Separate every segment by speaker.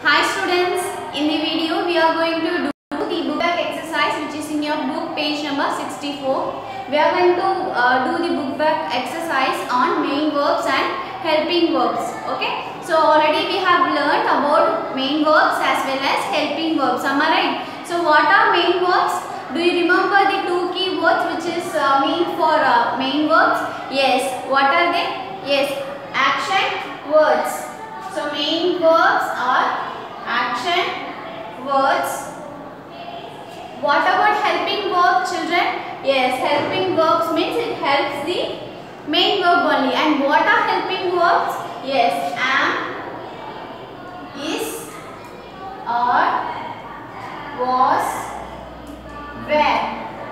Speaker 1: Hi students, in the video we are going to do the book back exercise which is in your book page number 64. We are going to do the book back exercise on main verbs and helping verbs. Okay, so already we have learned about main verbs as well as helping verbs. Am I right? So what are main verbs? Do you remember the two key words which is mean for main verbs? Yes, what are they? Yes, action words. So main verbs are action words. What about helping verb, children? Yes, helping verbs means it helps the main verb only. And what are helping verbs? Yes, am, is, are, was, were.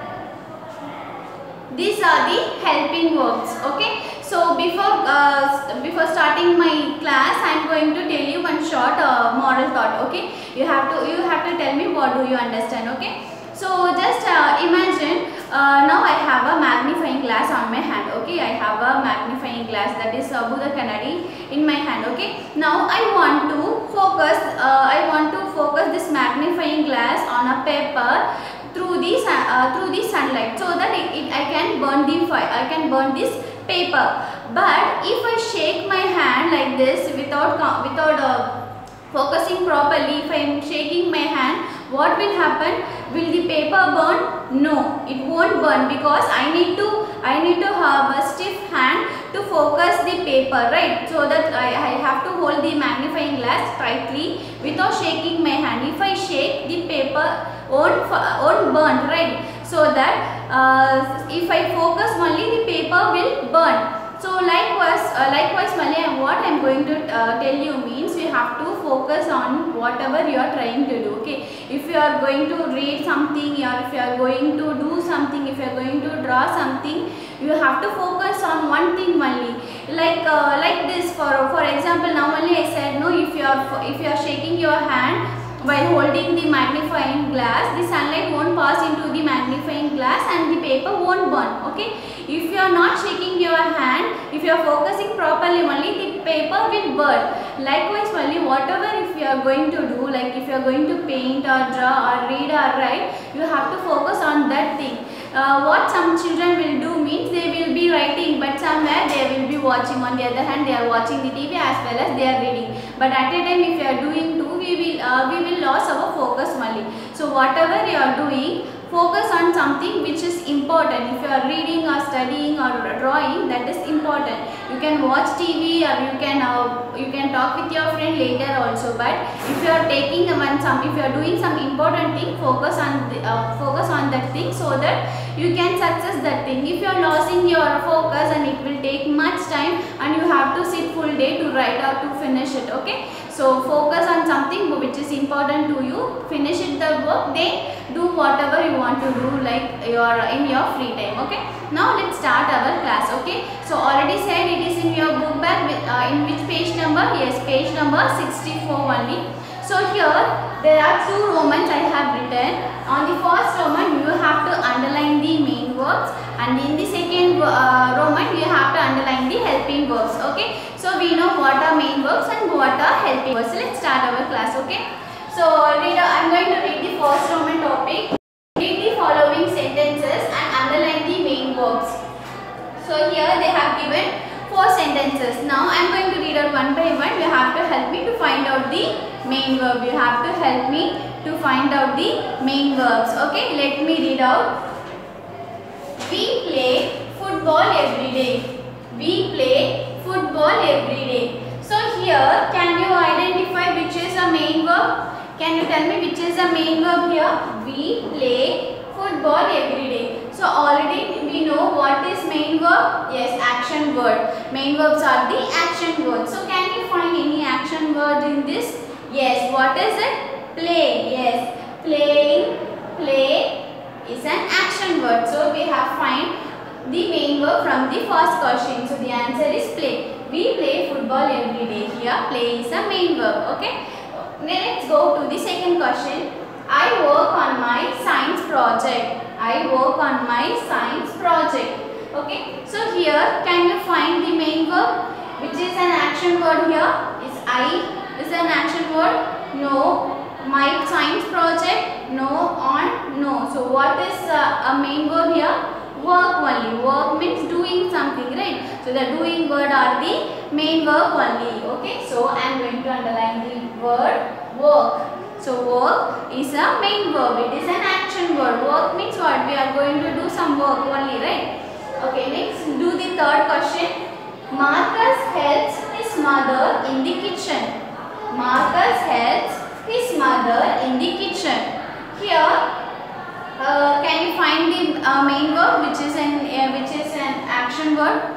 Speaker 1: These are the helping verbs. Okay. So before starting my class, I am going to tell you one short moral thought. Okay. You have to tell me what do you understand. Okay. So just imagine now I have a magnifying glass on my hand. Okay. I have a magnifying glass, that is Budha Kannadi, in my hand. Okay. Now I want to focus. This magnifying glass on a paper through the sunlight, so that I can burn this paper. But if I shake my hand like this without focusing properly, if I am shaking my hand, what will happen? Will the paper burn? No, it won't burn, because I need to have a stiff hand to focus the paper, right? So that I have to hold the magnifying glass tightly without shaking my hand. If I shake, the paper won't burn, right? So that if I focus only, the paper will burn. So likewise Malay, what I am going to tell you means you have to focus on whatever you are trying to do. Okay, if you are going to read something, or if you are going to do something, if you are going to draw something, you have to focus on one thing only. Like this, for example, now only I said, no, if you are shaking your hand while holding the magnifying glass, the sunlight won't pass into the magnifying glass and the paper won't burn. Okay, if you are not shaking your hand, if you are focusing properly only, the paper will burn. Likewise only, whatever if you are going to do, like if you are going to paint or draw or read or write, you have to focus on that thing. What some children will do means they will be writing, but somewhere they will be watching. On the other hand, they are watching the TV as well as they are reading. But at a time, if you are doing two, we will lose our focus only. So whatever you are doing, focus on something which is important. If you are reading or studying or drawing, that is important. You can watch TV, or you can talk with your friend later also. But if you are if you are doing some important thing, focus on that thing, so that you can success that thing. If you are losing your focus, and it will take much time, and you have to sit full day to write or to finish it. Okay. So focus on something which is important to you, finish it the work, then do whatever you want to do, like in your free time. Okay. Now let's start our class. Okay. So already said it is in your book bag, in which page number? Yes, page number 64 only. So here there are two Romans I have written. On the first Roman you have to underline the main verbs, and in the second Roman you have to underline the helping verbs. Okay. So we know what are main verbs and what are helping verbs. So let's start our class. Okay. So I am going to read the first Roman topic. Read the following sentences and underline the main verbs. So here they have given 4 sentences. Now I am going to read out one by one. You have to help me to find out the main verb. You have to help me to find out the main verbs. Okay, let me read out. We play football every day. We play football every day. So here, can you identify which is a main verb? Can you tell me which is a main verb here? We play football every day. So already we know what is main verb. Yes, action word. Main verbs are the action words. So can you find any action word in this? Yes, what is it? Play. Yes, playing, play is an action word. So we have find the main verb from the first question. So the answer is play. We play football every day. Here play is a main verb. Okay. Now let's go to the second question. I work on my science project. I work on my science project. Okay. So here can you find the main verb which is an action word here? Is I is an action word? no. My science project, no. On, no. So what is a main verb here? Work only. Work means doing something, right? So the doing word are the main verb only. Okay. So I am going to underline the word work. So work is a main verb. It is an action word. Work means what? We are going to do some work only, right? Okay. Next, do the third question. Marcus helps his mother in the kitchen. Marcus helps his mother in the kitchen. Here, can you find the main verb which is an action word?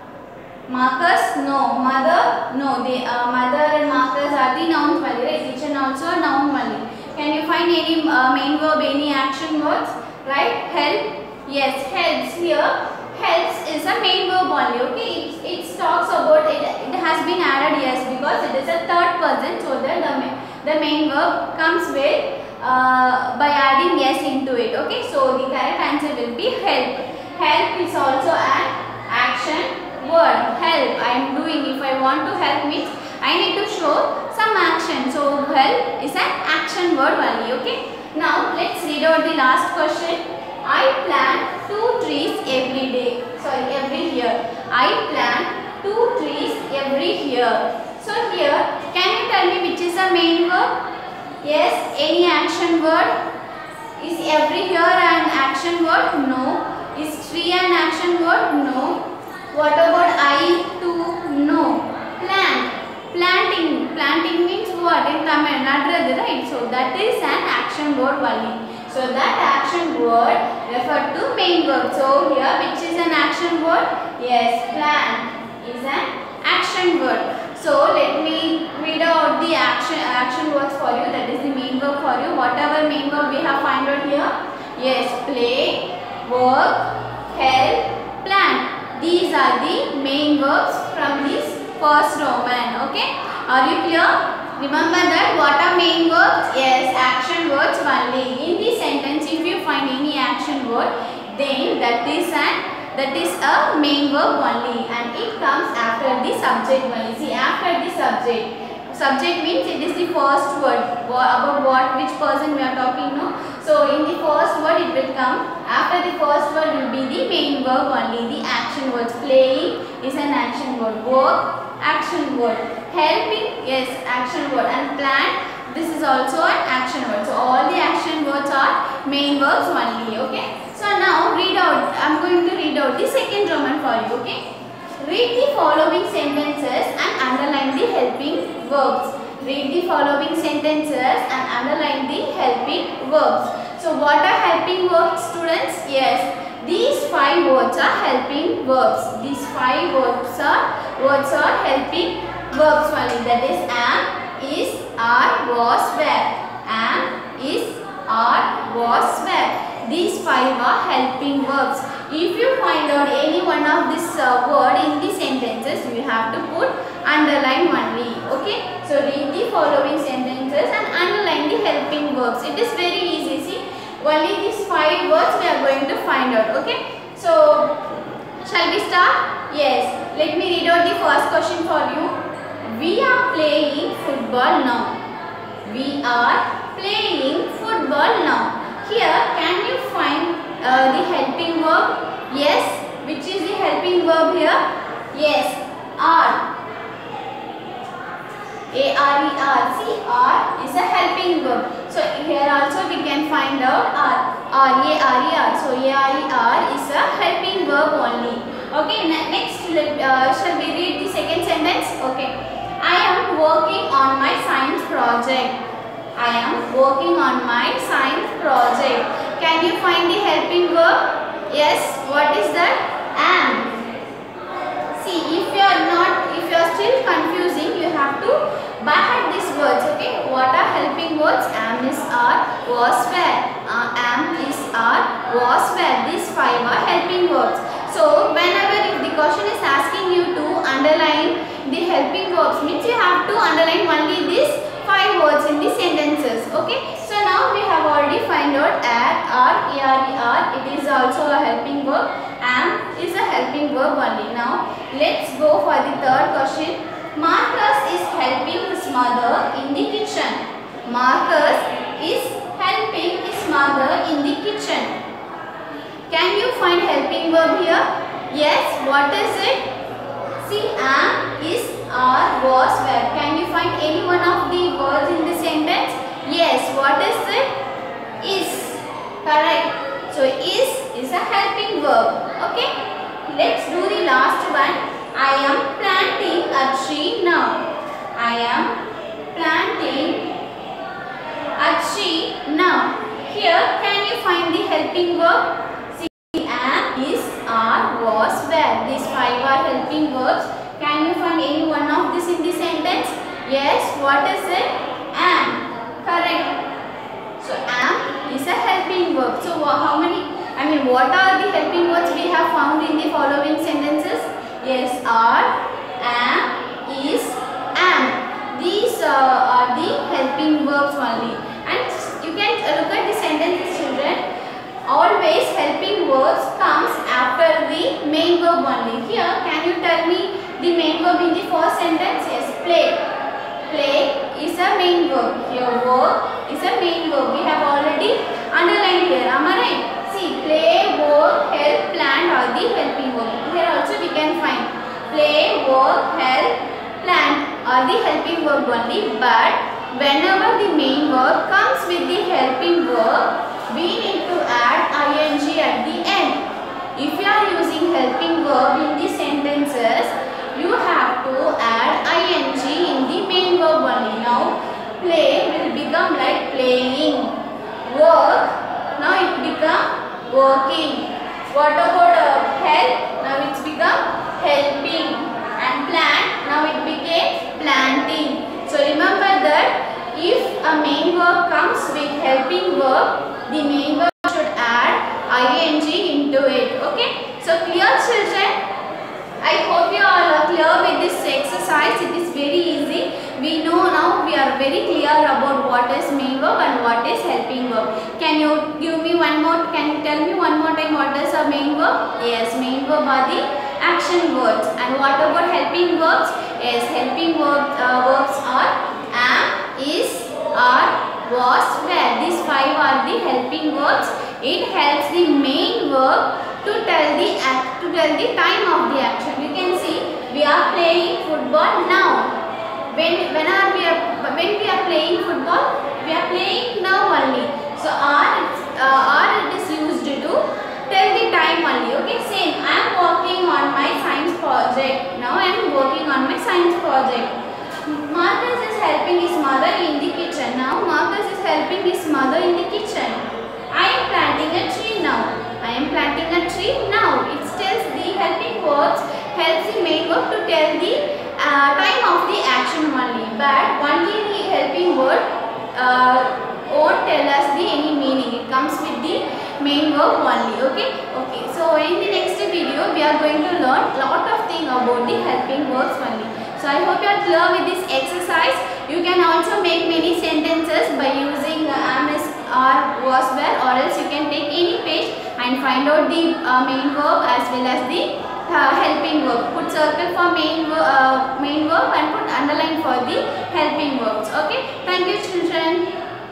Speaker 1: Marcus, no. Mother, no. The mother and Marcus are the nouns only, right? Kitchen also a noun only. Can you find any main verb, any action words? Right? Help, yes. Helps here. Helps is a main verb only. Okay. It talks about it. It has been added, yes, because it is a third person, so that the main verb comes with by adding yes into it. Okay. So the correct answer will be help. Help is also an action word. Help, I am doing. If I want to help means I need to show some action. So help is an action word only. Okay. Now let's read out the last question. I plant 2 trees every day. Sorry, every year. I plant 2 trees every year. So here, can you tell me which is the main verb? Yes, any action word? Is every year an action word? No. Is tree an action word? No. What about I, to? No. Plant. Planting. Planting means what? In Tamil, nadrathu, right? So that is an action word only. So that action word referred to main verb. So here, which is an action word? Yes, plant is an action word. So let me read out the action words for you. That is the main verb for you. Whatever main verb we have find out here. Yes, play, work, help, plant. These are the main verbs from this first Roman. Okay. Are you clear? Remember that what are main verbs? Yes, action words only. In the sentence, if you find any action word, then that is a main verb only, and it comes after the subject only. See, after the subject. Subject means it is the first word about which person we are talking, no? So in the first word it will come. After the first word will be the main verb only. The action words. Playing is an action word. Work, action word. Helping, yes, action word. And plant, this is also an action word. So all the action words are main verbs only. Okay. So now read out. I am going to read out the second Roman for you. Okay. Read the following sentences and underline the helping verbs. Read the following sentences and underline the helping verbs. So what are helping verbs, students? Yes, these 5 words are helping verbs. These 5 words are helping verbs only. That is am, is, are, was, were. Am, is, are, was, were. These 5 are helping verbs. If you find out any one of this word in the sentences, you have to put underline only. Okay. So read the following sentences and underline the helping verbs. It is very easy. See, only these 5 words we are going to find out. Okay. So shall we start? Yes. Let me read out the first question for you. We are playing football now. We are playing football now. Here, can you find the helping verb? Yes. Which is the helping verb here? Yes. Are. A-R-E-R. See, are is a helping verb. So here also we can find out are. A-R-E-R. So A-R-E-R is a helping verb only. Okay. Next, shall we read the second sentence? Okay. I am working on my science project. I am working on my science project. Can you find the helping verb? Yes. What is that? Am. See, if you are still confusing, you have to by these words. Okay. What are helping words? Am, is, are, was, were. Am, is, are, was, were. These 5 are helping words. So whenever if the question is asking you to underline the helping verbs, means you have to underline only these 5 words in the sentences. Okay. So now we have already find out are, er. It is also a helping verb. Am is a helping verb only. Now let's go for the third question. Marcus is helping his mother in the kitchen. Marcus is helping his mother in the kitchen. Can you find helping verb here? Yes. What is it? See, am, is, are, was, were. Can you find any one of the words in the sentence? Yes. What is it? Is. Correct. So, is a helping verb. Okay. Let's do the last one. I am planting a tree now. I am planting a tree now. Here, can you find the helping verb? See, am, is, are, was, were. These 5 are helping verbs. Can you find any one of this in the sentence? Yes. What is it? Am. Correct. So, am is a helping verb. So, what are the helping words we have found in the following sentences? Yes, are, am, is, am. These are the helping verbs only. And you can look at the sentences, children. Always helping verbs comes after the main verb only. Here, can you tell me the main verb in the first sentence? Yes, play. Play is a main verb. Here, work is a main verb. We have already underlined here. Am I right? See, play, work, help, plant are the helping verb. Here also we can find play, work, help, plant are the helping verb only. But whenever the main verb comes with the helping verb, we need to add ing at the end. If you are using helping verb in the sentences, you have to add ing in the main verb only. Now, play will become like playing. Work, now it become working. What about help? Now it's become helping. And plant, now it became planting. So remember that if a main verb comes with helping verb, the main verb should add ing into it. Okay? So clear, children? I hope you are clear with this exercise. It is very easy. We know now, we are very clear about what is main verb and what is helping verb. Can you give me one more? Can you tell me one more time what is a main verb? Yes, main verb are the action words. And what about helping verbs? Yes, helping verbs are am, is, are, was, were. These 5 are the helping verbs. It helps the main verb to tell the time of the action. You can see we are playing football now. When we are playing football, we are playing now only. So are it is used to tell the time only. Okay, same. I am working on my science project. Now I am working on my science project. Marcus is helping his mother in the kitchen. Now Marcus is helping his mother in the kitchen. I am planting a tree now. I am planting a tree now. It tells the helping words, helps the main verb to tell the time of the action only. But only the helping word won't tell us any meaning. It comes with the main verb only. Okay. Okay. So in the next video, we are going to learn lot of things about the helping verbs only. So I hope you are clear with this exercise. You can also make many sentences by using am, is, are, was, were, or else you can take any page and find out the main verb as well as the helping verb. Put circle for main verb and put underline for the helping verbs. Okay. Thank you, children.